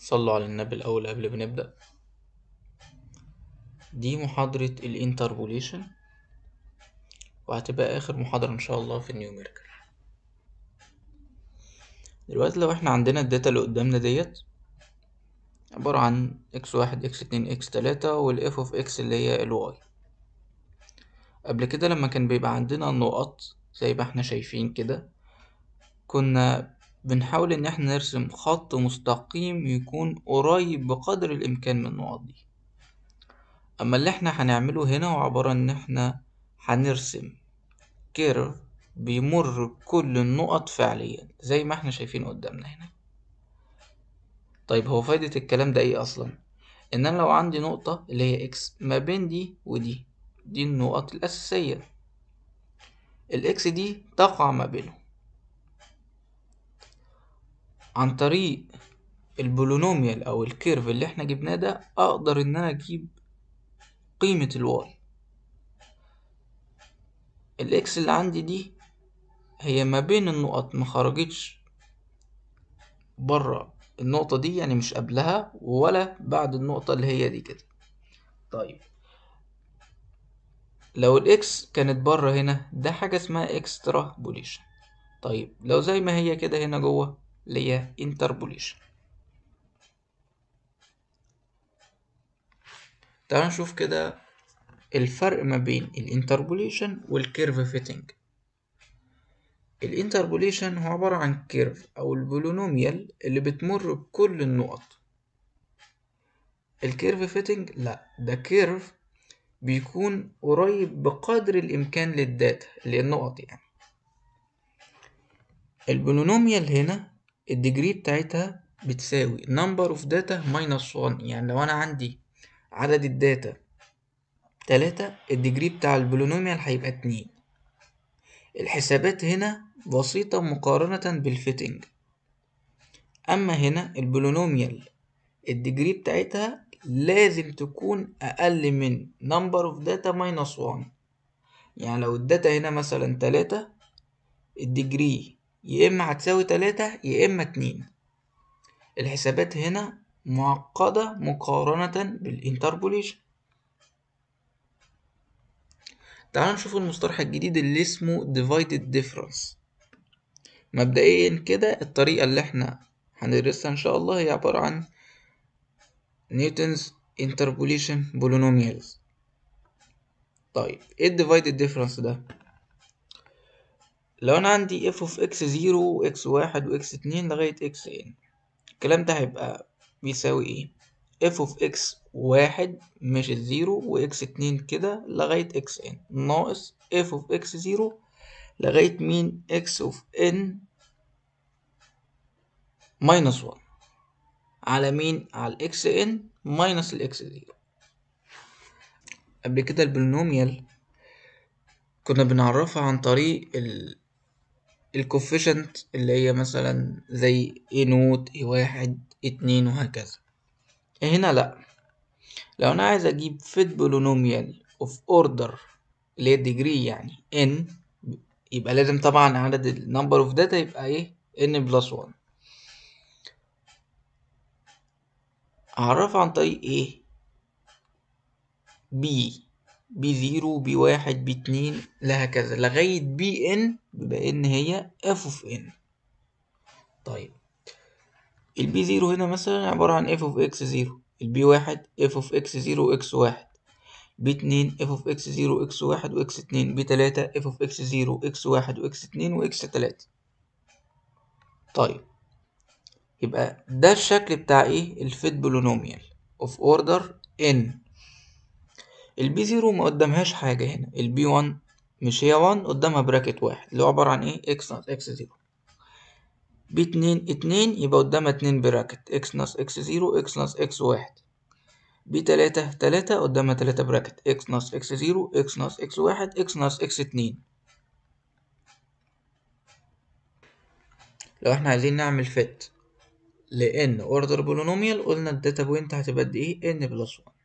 صلوا على النبي الأول قبل ما نبدأ. دي محاضرة الانتربوليشن، وهتبقى آخر محاضرة إن شاء الله في النيوميريكال. دلوقتي لو احنا عندنا الداتا اللي قدامنا ديت عبارة عن x1 x2 x3 والf of x اللي هي الواي. قبل كده لما كان بيبقى عندنا النقط زي ما احنا شايفين كده، كنا بنحاول ان احنا نرسم خط مستقيم يكون قريب بقدر الامكان من النقط دي. اما اللي احنا هنعمله هنا هو عبارة ان احنا هنرسم كيرف بيمر بكل النقط فعليا زي ما احنا شايفين قدامنا هنا. طيب هو فايدة الكلام ده ايه اصلا؟ ان انا لو عندي نقطة اللي هي اكس ما بين دي ودي، دي النقط الاساسية، الاكس دي تقع ما بينهم عن طريق البولينوميال او الكيرف اللي احنا جبناه ده. اقدر ان انا اجيب قيمة الواي. الاكس اللي عندي دي هي ما بين النقط، ما خرجتش بره النقطة دي، يعني مش قبلها ولا بعد النقطة اللي هي دي كده. طيب لو الاكس كانت بره هنا، ده حاجة اسمها اكسترابوليشن. طيب لو زي ما هي كده هنا جوه، اللي هي انتربوليشن. تعالوا نشوف كده الفرق ما بين الانتربوليشن والكيرف فيتنج. الانتربوليشن هو عبارة عن كيرف او البولينوميال اللي بتمر بكل النقط. الكيرف فيتنج لا، ده كيرف بيكون قريب بقدر الامكان للداتا اللي هي النقط يعني. البولينوميال هنا الديجري بتاعتها بتساوي number of data minus 1. يعني لو انا عندي عدد الداتا 3، الديجري بتاع البولينوميال هيبقى 2. الحسابات هنا بسيطة مقارنة بالفيتنج. اما هنا البولينوميال الديجري بتاعتها لازم تكون اقل من number of data minus 1. يعني لو الداتا هنا مثلا 3، الديجري يا اما هتساوي 3 يا اما 2. الحسابات هنا معقدة مقارنة بالانتربوليشن. تعالوا نشوف المصطلح الجديد اللي اسمه divided difference. مبدئيا كده الطريقة اللي احنا هندرسها ان شاء الله هي عبارة عن نيوتنز interpolation polynomials. طيب ايه divided difference ده؟ لو انا عندي f of x0 و x1 و x2 لغاية xn، الكلام ده هيبقى بيساوي ايه؟ f of x1 مش الزيرو و x2 كده لغاية xn ناقص f of x0 لغاية مين؟ x of n minus 1 على مين؟ على xn minus x0. قبل كده البولينوميال كنا بنعرفها عن طريق الكوفيشنت اللي هي مثلا زي a نوت a1 a2 وهكذا. هنا لأ، لو أنا عايز أجيب فيت بولينوميال of order اللي هي degree يعني n، يبقى لازم طبعا عدد ال number of data يبقى ايه؟ n plus 1. هعرفها عن طريق ايه؟ b0 b1 b2 لهكذا لغاية bn، بما ان هي f of n. طيب البي 0 هنا مثلا عبارة عن f of x0، البي 1 f of x0 x1، بي 2 f of x0 x1 و x2، بي 3 f of x0 x1 و x2 و x3. طيب يبقى ده الشكل بتاع ايه؟ الفيت بولينوميال of order n. البي 0 ما قدامهاش حاجة هنا، البي 1 مش هي 1 قدامها براكت واحد اللي هو عبارة عن ايه؟ x ناقص x0. بي 2 يبقى قدامها 2 براكت x ناقص x0 x ناقص x1. بي 3 قدامها 3 براكت x ناقص x0 x ناقص x1 x ناقص x2. لو احنا عايزين نعمل فيت لان اوردر بولينوميال، قلنا الداتا بوينت هتبقى قد ايه؟ n بلس 1.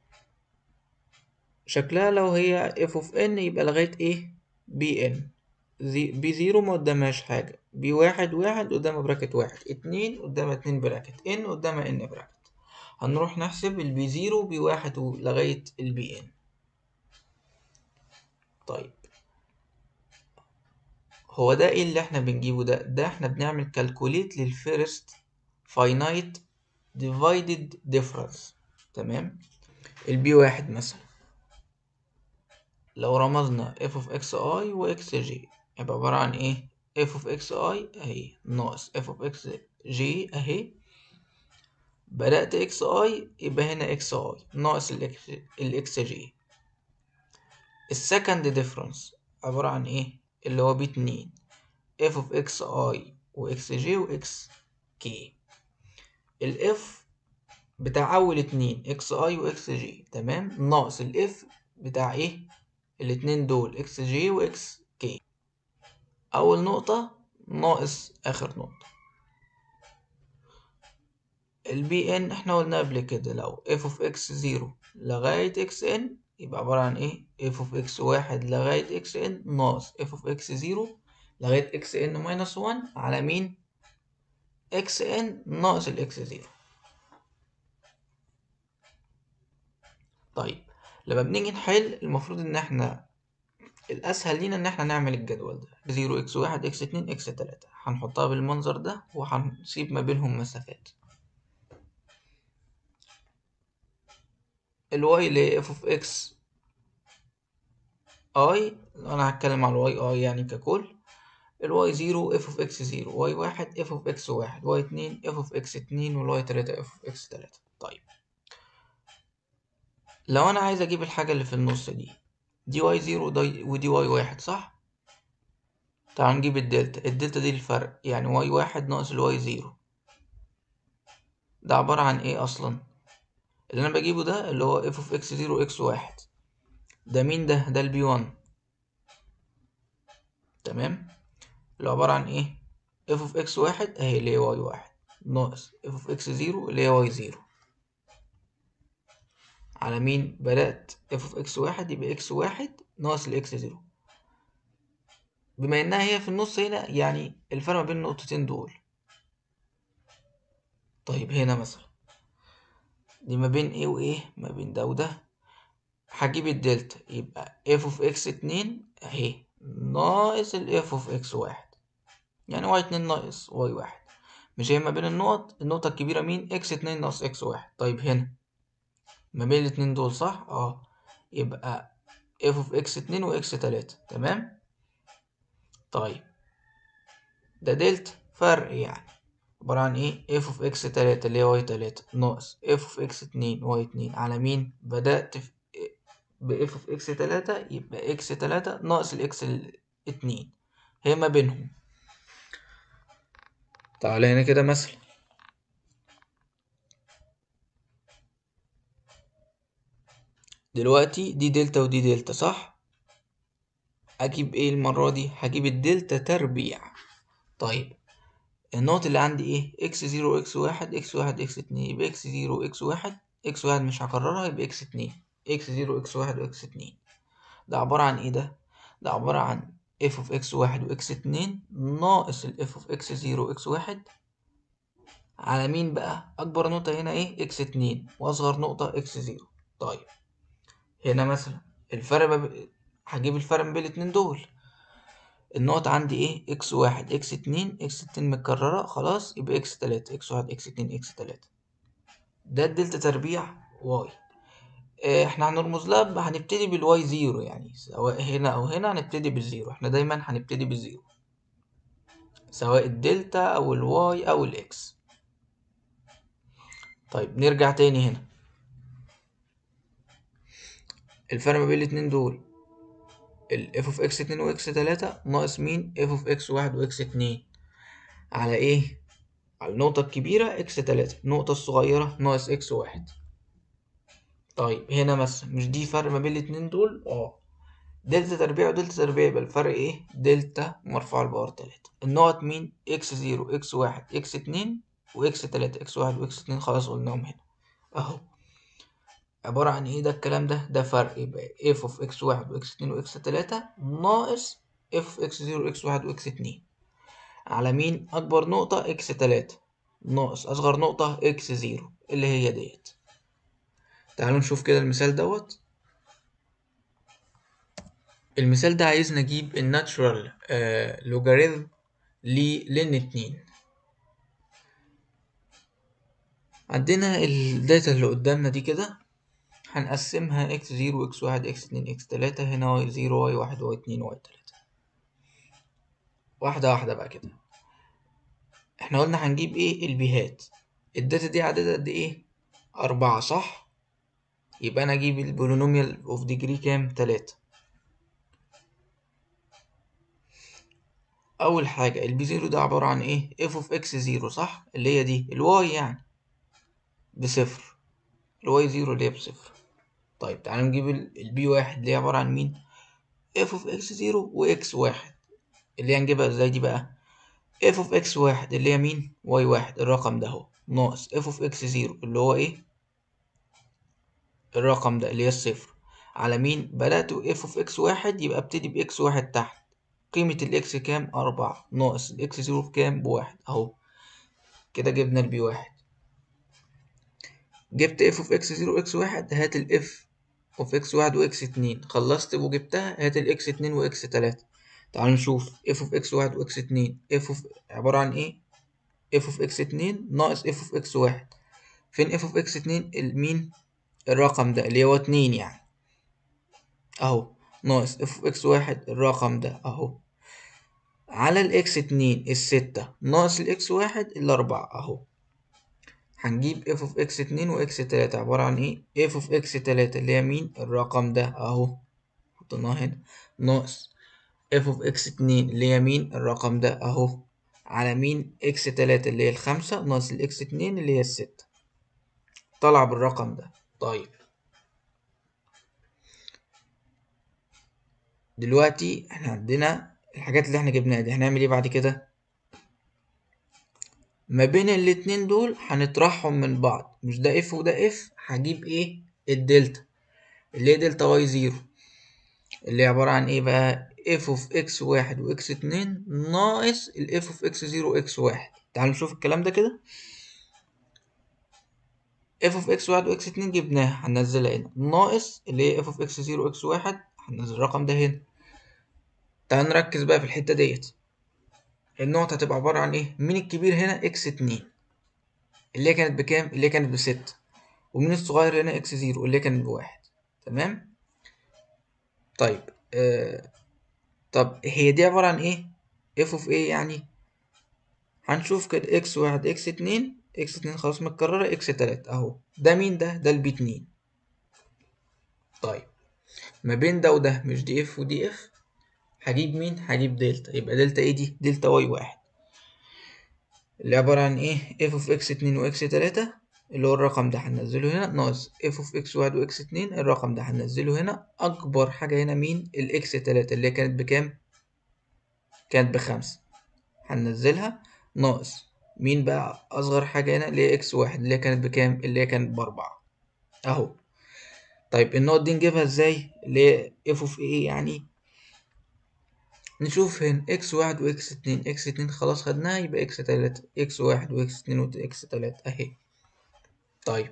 شكلها لو هي f of n يبقى لغاية ايه؟ bn. بي زيرو ما قدامهاش حاجة، بي واحد واحد قدامها براكت واحد، اتنين قدامها اتنين براكت، ان قدامها ان براكت. هنروح نحسب البي زيرو بي واحد لغاية البي ان. طيب هو ده ايه اللي احنا بنجيبه؟ ده احنا بنعمل كالكوليت للفيرست فاينايت ديفايدد ديفرنس. تمام. البي واحد مثلا لو رمزنا f of x i و x j يبقى عبارة عن ايه؟ f of x i اهي ناقص f of x j اهي. بدأت x i يبقى هنا x i ناقص ال x j. السكند ديفرنس عبارة عن ايه؟ اللي هو باتنين f of x i و x j و x k. ال f بتاع أول اتنين x i و x j تمام، ناقص ال f بتاع ايه؟ الاتنين دول x j و x k. أول نقطة ناقص آخر نقطة. البي ان احنا قلنا قبل كده لو f of x 0 لغاية xn يبقى عبارة عن ايه؟ f of x 1 لغاية xn ناقص f of x 0 لغاية xn minus 1 على مين؟ xn ناقص ال x 0. طيب لما بنيجي نحل المفروض ان احنا الأسهل لينا ان احنا نعمل الجدول ده 0 x 1 x 2 x 3 هنحطها بالمنظر ده وهنسيب ما بينهم مسافات. الواي اللي هي f of x i، انا هتكلم على الواي i يعني ككل. الواي 0 f of x 0، واي 1 f of x 1، واي 2 f of x 2، والواي 3 f of x 3. طيب لو انا عايز اجيب الحاجة اللي في النص دي واي 0 ودي واي 1 صح؟ تعال نجيب الدلتا دي الفرق، يعني واي 1 ناقص الواي 0 ده عبارة عن ايه اصلا؟ اللي انا بجيبه ده اللي هو f of x 0 x 1 ده مين ده البي 1 تمام، اللي عبارة عن ايه؟ f of x 1 اهي اللي هي واي 1 ناقص f of x 0 اللي هي واي 0 على مين؟ بدأت f of x 1 يبقى x 1 ناقص ال x 0. بما انها هي في النص هنا يعني الفرق ما بين النقطتين دول. طيب هنا مثلا دي ما بين ايه وايه؟ ما بين ده وده. هجيب الدلتا يبقى f of x 2 اهي ناقص ال f of x 1 يعني y 2 ناقص y 1. مش هي ما بين النقطة الكبيرة مين؟ x 2 ناقص x 1. طيب هنا ما بين الاتنين دول صح؟ يبقى f of x 2 و x 3 تمام. طيب ده دلتا فرق يعني عبارة عن ايه؟ f of x 3 اللي هي y 3 ناقص f of x 2 y 2 على مين؟ بدأت ب f of x 3 يبقى x 3 ناقص ال x 2 هي ما بينهم. تعالى هنا كده مثلا دلوقتي دي دلتا ودي دلتا صح؟ اجيب ايه المرة دي؟ هجيب الدلتا تربيع. طيب النقط اللي عندي ايه؟ اكس 0 اكس 1 اكس 1 اكس 2 يبقى اكس 0 اكس 1 اكس 1 مش هكررها يبقى اكس 2 اكس 0 اكس 1 واكس 2. ده عبارة عن ايه ده؟ ده عبارة عن اف اوف اكس 1 واكس 2 ناقص الاف اوف اكس 0 واكس 1 على مين بقى؟ اكبر نقطة هنا ايه؟ اكس 2 واصغر نقطة اكس 0. طيب هنا مثلا الفرق هجيب الفرق ما بين الاتنين دول. النقط عندي ايه؟ اكس 1 اكس 2 اكس 2 متكررة خلاص يبقى اكس 3 اكس 1 اكس 2 اكس 3. ده الدلتا تربيع واي. احنا هنرمز لها هنبتدي بالواي زيرو، يعني سواء هنا او هنا هنبتدي بالزيرو، احنا دايما هنبتدي بالزيرو سواء الدلتا او الواي او الاكس. طيب نرجع تاني هنا الفرق ما بين الاتنين دول ال f of x 2 و x 3 ناقص مين؟ f of x 1 و x 2 على ايه؟ على النقطة الكبيرة x 3، النقطة الصغيرة ناقص x 1. طيب هنا مثلا مش دي فرق ما بين الاتنين دول؟ دلتا تربيع ودلتا تربيع يبقى الفرق ايه؟ دلتا مرفوع لباور 3. النقط مين؟ اكس 0 اكس 1 اكس 2 واكس 3 اكس 1 واكس 2 خلاص قلناهم هنا اهو. عبارة عن ايه ده الكلام ده؟ ده فرق يبقى اف اوف اكس 1 واكس 2 واكس 3 ناقص اف اكس 0 اكس 1 واكس 2 على مين اكبر نقطة اكس 3 ناقص اصغر نقطة اكس 0 اللي هي ديت. تعالوا نشوف كده المثال دوت. المثال ده عايزنا نجيب الناتشورال لوجاريثم لن 2. عندنا الداتا اللي قدامنا دي كده هنقسمها اكس 0 اكس 1 اكس 2 اكس 3. هنا واي 0 واي 1 واي 2 واي 3. واحدة واحدة بقى كده. احنا قلنا هنجيب ايه البيهات. الداتا دي عددها قد ايه 4 صح. يبقى انا اجيب البولينوميال اوف ديجري كام 3. اول حاجة البي 0 ده عبارة عن ايه اف اوف اكس 0 صح اللي هي دي الواي يعني بصفر. الواي 0 اللي هي بصفر. طيب تعالى نجيب البي 1 اللي هي عبارة عن مين اف اوف اكس 0 واكس 1 اللي هي هنجيبها ازاي دي بقى اف اوف اكس 1 اللي هي مين واي 1 الرقم ده اهو ناقص اف اوف اكس 0 اللي هو ايه الرقم ده اللي هي الصفر على مين بدأت اف اوف اكس 1 يبقى ابتدي باكس 1 تحت. قيمة الاكس كام 4 ناقص الاكس 0 بكام بواحد اهو. كده جبنا البي 1. جبت اف اوف اكس 0 اكس 1 هات الاف اوف اكس 1 واكس 2 خلصت وجبتها هات الاكس 2 واكس 3. تعالوا نشوف اف اوف اكس 1 واكس 2 اف اوف عبارة عن ايه اف اوف اكس 2 ناقص اف اوف اكس 1. فين اف اوف اكس 2 المين الرقم ده اللي هو 2 يعني اهو ناقص اف اوف اكس 1 الرقم ده اهو على الاكس 2 الستة ناقص الاكس 1 الاربعة اهو. هنجيب اف اوف اكس 2 واكس 3 عبارة عن ايه اف اوف اكس 3 اللي هي مين الرقم ده اهو حطيناه هنا ناقص اف اوف اكس 2 اللي هي مين الرقم ده اهو على مين اكس 3 اللي هي الخمسة ناقص الاكس 2 اللي هي الستة طلع بالرقم ده. طيب دلوقتي احنا عندنا الحاجات اللي احنا جبناها دي هنعمل ايه بعد كده ما بين الاتنين دول هنطرحهم من بعض مش ده اف وده اف هجيب ايه الدلتا اللي هي دلتا واي 0 اللي هي عبارة عن ايه بقى اف اوف اكس 1 واكس 2 ناقص الاف اوف اكس 0 اكس 1. تعالوا نشوف الكلام ده كده. اف اوف اكس 1 واكس 2 جبناها هننزلها هنا ناقص اللي هي اف اوف اكس 0 اكس 1 هننزل الرقم ده هنا. تعالوا نركز بقى في الحتة ديت. النقطة هتبقى عبارة عن ايه مين الكبير هنا اكس 2 اللي هي كانت بكام اللي هي كانت بستة ومين الصغير هنا اكس 0 اللي هي كانت بواحد. تمام. طيب طب هي دي عبارة عن ايه اف اوف ايه يعني هنشوف كده اكس 1 اكس 2 اكس 2 خلاص متكررة اكس 3 اهو ده مين ده البي 2. طيب ما بين ده وده مش دي اف ودي اف هجيب مين هجيب دلتا يبقى دلتا ايه دي دلتا واي 1 اللي عبارة عن ايه اف اوف اكس 2 واكس 3 اللي هو الرقم ده هننزله هنا ناقص اف اوف اكس 1 واكس 2 الرقم ده هننزله هنا اكبر حاجة هنا مين الاكس 3 اللي هي كانت بكام كانت بخمسة هننزلها ناقص مين بقى اصغر حاجة هنا اللي هي اكس 1 اللي هي كانت بكام اللي هي كانت باربعة اهو. طيب النقط دي نجيبها ازاي اللي هي اف اوف ايه يعني نشوف هنا اكس 1 واكس 2 اكس 2 خلاص خدناها يبقى اكس 3 اكس 1 واكس 2 واكس 3 اهي. طيب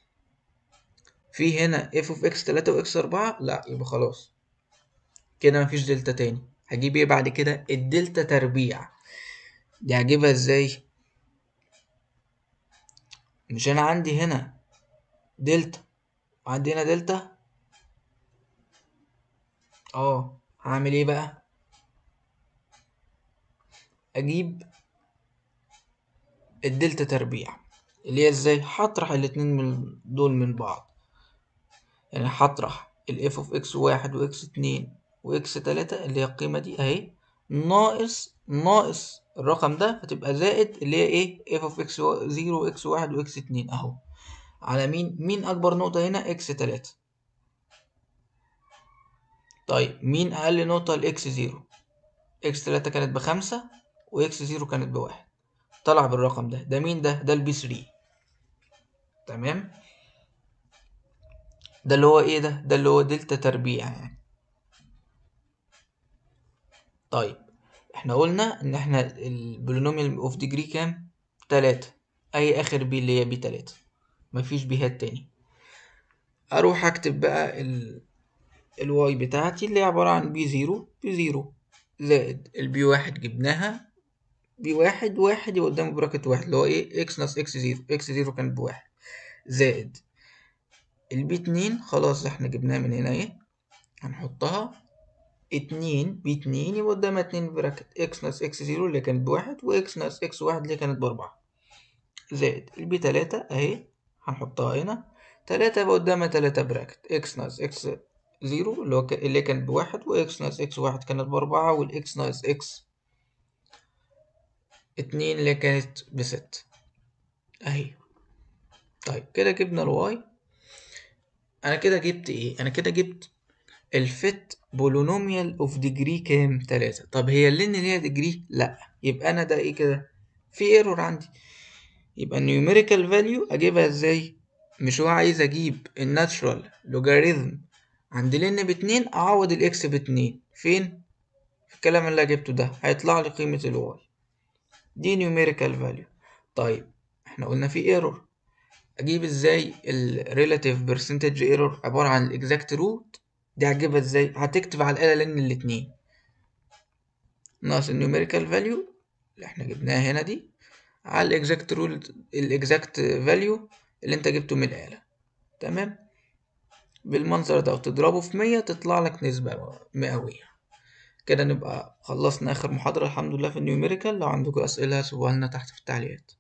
في هنا اف اوف اكس 3 واكس 4 لا يبقى خلاص كده مفيش دلتا تاني. هجيب ايه بعد كده الدلتا تربيع. دي هجيبها ازاي مش انا عندي هنا دلتا وعندي هنا دلتا هعمل ايه بقى اجيب الدلتا تربيع اللي هي ازاي هطرح الاتنين من دول من بعض. يعني هطرح الاف اوف اكس 1 واكس 2 واكس 3 اللي هي القيمة دي اهي ناقص الرقم ده هتبقى زائد اللي هي ايه اف اوف اكس 0 واكس 1 واكس 2 اهو على مين اكبر نقطة هنا اكس 3. طيب مين اقل نقطة الاكس 0 اكس 3 كانت بخمسة واكس 0 كانت بواحد طلع بالرقم ده مين ده البي 3. تمام. ده اللي هو ايه ده اللي هو دلتا تربيع يعني. طيب احنا قلنا ان احنا البولينوميال اوف ديجري كام؟ 3. اي اخر بي اللي هي بي 3، مفيش بيهات تاني. اروح اكتب بقى الواي بتاعتي اللي هي عبارة عن بي 0 زائد البي 1 جبناها، بي 1 1 يبقى قدامه براكت 1 اللي هو ايه؟ اكس ناقص اكس 0، اكس 0 كان ب1، زائد البي 2 خلاص احنا جبناها من هنا ايه، هنحطها 2 بي 2 يبقى قدامها 2 براكت اكس ناقص اكس 0 اللي كانت ب1 واكس ناقص اكس 1 اللي كانت ب4، زائد البي 3 اهي هنحطها هنا 3 يبقى قدامها 3 براكت اكس ناقص اكس 0 اللي هو اللي كانت ب1 واكس ناقص اكس 1 كانت ب4 والاكس ناقص اكس 2 اللي كانت ب6 اهي. طيب كده جبنا الواي. انا كده جبت ايه؟ انا كده جبت الفت بولينوميال اوف ديجري كام؟ 3. طب هي اللين اللي هي ديجري؟ لا، يبقى انا ده ايه كده؟ في ايرور عندي. يبقى النيوميريكال فاليو اجيبها ازاي؟ مش هو عايز اجيب الناتشرال لوجاريثم عند لين ب2 اعوض الاكس ب2 فين؟ في الكلام اللي جبته ده هيطلع لي قيمة الواي دي نيوميريكال فاليو. طيب احنا قلنا في ايرور، اجيب ازاي الريلاتيف برسنتج ايرور؟ عبارة عن الاكزاكت روت دي. هتجيبها ازاي؟ هتكتب على الآلة لين الاتنين ناقص النيوميريكال فاليو اللي احنا جبناها هنا دي على الاكزاكت رول، الاكزاكت فاليو اللي انت جبته من الآلة. تمام، بالمنظر ده وتضربه في 100 تطلع لك نسبة مئوية. كده نبقى خلصنا آخر محاضرة الحمد لله في النيوميريكال. لو عندكم أسئلة سيبوها لنا تحت في التعليقات.